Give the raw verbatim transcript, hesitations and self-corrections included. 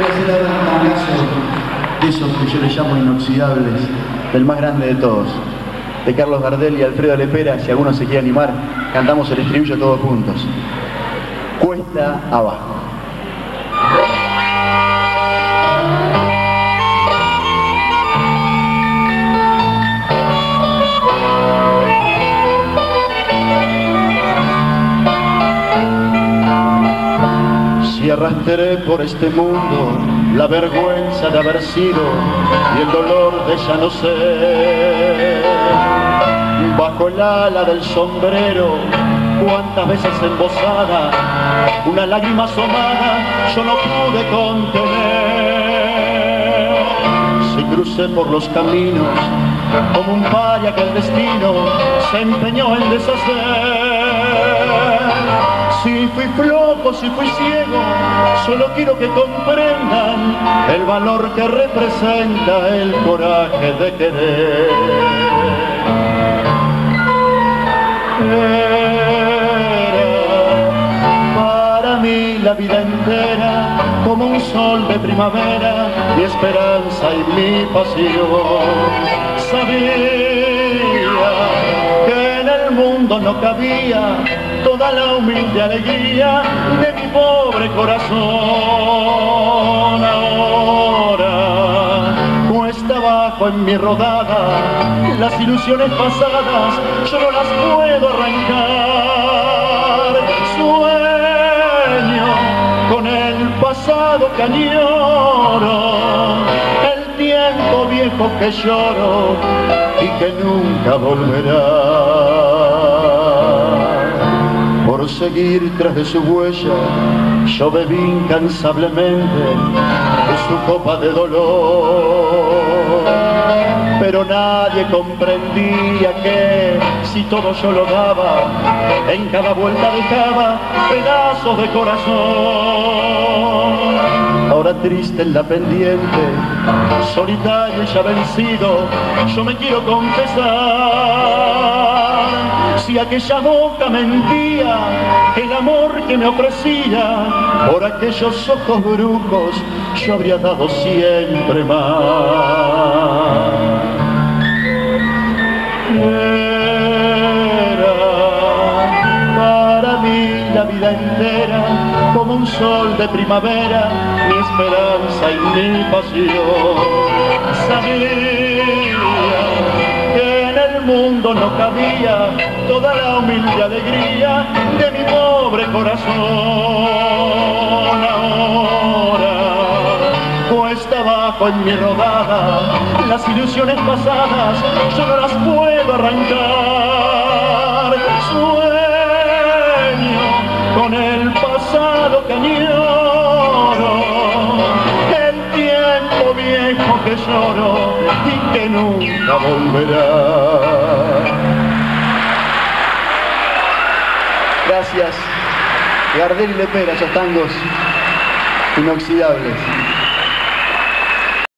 Voy a hacer ahora un tangazo de esos que yo les llamo inoxidables, del más grande de todos, de Carlos Gardel y Alfredo Lepera. Si alguno se quiere animar, cantamos el estribillo todos juntos. Cuesta abajo. Y arrastré por este mundo la vergüenza de haber sido y el dolor de ya no ser. Bajo el ala del sombrero, cuántas veces embosada, una lágrima asomada yo no pude contener. Si crucé por los caminos como un paria que el destino se empeñó en deshacer. Si fui flojo, si fui ciego, solo quiero que comprendan el valor que representa el coraje de querer. Era para mí la vida entera como un sol de primavera, mi esperanza y mi pasión. Sabía que en el mundo no cabía toda la humilde alegría de mi pobre corazón. Ahora cuesta abajo en mi rodada, las ilusiones pasadas yo no las puedo arrancar. Sueño con el pasado que añoro, el tiempo viejo que lloro y que nunca volverá. Por seguir tras de su huella, yo bebí incansablemente de su copa de dolor. Pero nadie comprendía que, si todo yo lo daba, en cada vuelta dejaba pedazos de corazón. Ahora triste en la pendiente, solitario y ya vencido, yo me quiero confesar. Si aquella boca mentía el amor que me ofrecía, por aquellos ojos brujos yo habría dado siempre más. Era para mí la vida entera como un sol de primavera, mi esperanza y mi pasión. Sabía que en el mundo no cabía toda la humilde alegría de mi pobre corazón. Ahora cuesta abajo en mi rodada, las ilusiones pasadas yo no las puedo arrancar. Sueño con el pasado que añoro, el tiempo viejo que lloro y que nunca volverá. Gracias, Gardel y Lepera, esos tangos inoxidables.